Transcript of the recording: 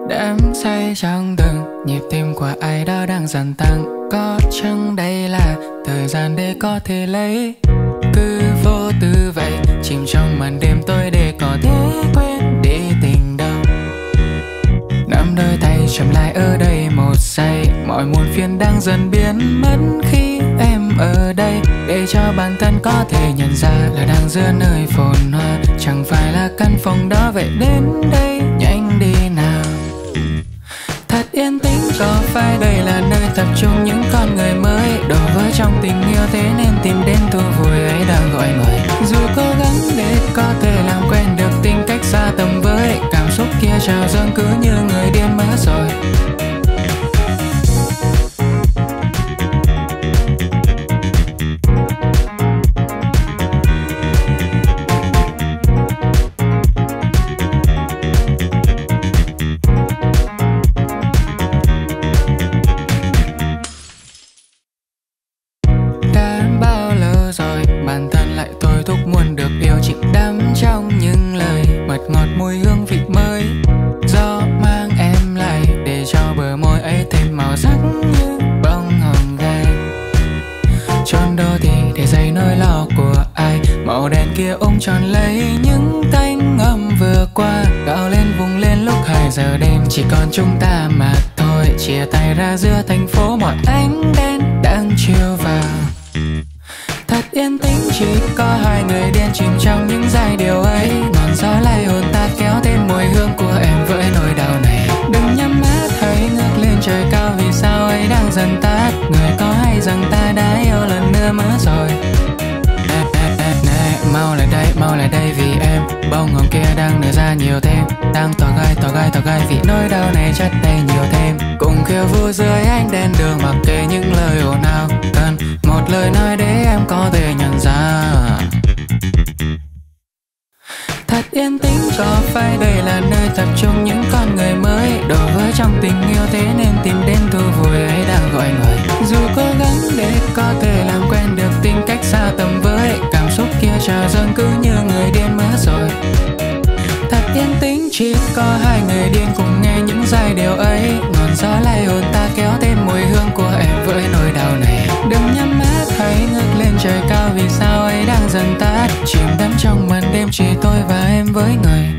Đắm say trong từng nhịp tim của ai đó đang dần tăng. Có chăng đây là thời gian để có thể lấy? Cứ vô tư vậy, chìm trong màn đêm tối để có thể quên đi tình đau. Nắm đôi tay chậm lại ở đây một giây, mọi muộn phiền đang dần biến mất khi em ở đây. Để cho bản thân có thể nhận ra là đang giữa nơi phồn hoa, chẳng phải là căn phòng đó, vậy đến đây nhanh đi nào. Thật yên tĩnh, có phải đây là nơi tập trung những con người mới đổ vỡ trong tình yêu, thế nên tìm đến thu vui ấy đang gọi người. Dù cố gắng để có thể làm quen được tính cách xa tầm với, cảm xúc kia trào dâng cứ như người điên mất rồi. Bản thân lại thôi thúc muốn được yêu, chìm đắm trong những lời mật ngọt mùi hương vị mới. Gió mang em lại để cho bờ môi ấy thêm màu sắc như bông hồng gai. Trốn đô thị để dây nỗi lo của ai, màu đèn kia ôm tròn lấy những thanh âm vừa qua. Gào lên vùng lên lúc 2 giờ đêm, chỉ còn chúng ta mà thôi. Chia tay ra giữa thành phố, mọi ánh đèn đang chiếu vào. Thật yên tĩnh, chỉ có hai người điên chìm trong những giai điệu ấy. Ngọn gió lay hồn ta kéo thêm mùi hương của em với nỗi đau này. Đừng nhắm mắt, hãy ngước lên trời cao, vì sao ấy đang dần tắt. Người có hay rằng ta đã yêu lần nữa mất rồi. Mau lại đây vì em. Bông hồng kia đang nở ra nhiều thêm, đang tỏ gai vì nỗi đau này chất đầy nhiều thêm. Cùng khiêu vũ dưới ánh đèn đường, mặc kệ những lời ồn ào. Cần một lời nói để em có thể nhận ra. Thật yên tĩnh, có phải đây là nơi tập trung những con người mới đổ vỡ trong tình yêu, thế nên tìm đến thu vui ấy đang gọi người. Dù cố gắng để có thể làm quen được tính cách xa tầm với, cảm xúc kia trào dâng cứ như người điên mất rồi. Thật yên tĩnh, chỉ có hai người điên cùng nghe những giai điệu ấy. Ngọn gió lay hồn ta kéo thêm mùi hương của em với nỗi đau này. Đừng nhắm mắt, hãy ngước lên trời cao, vì sao ấy đang dần tắt. Chìm đắm trong màn đêm, chỉ tôi và em với người.